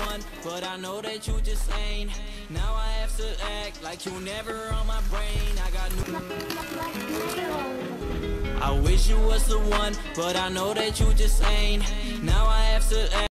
one, but I know that you just ain't. Now I have to act like you never on my brain. I got new. I wish you was the one, but I know that you just ain't. Now I have to act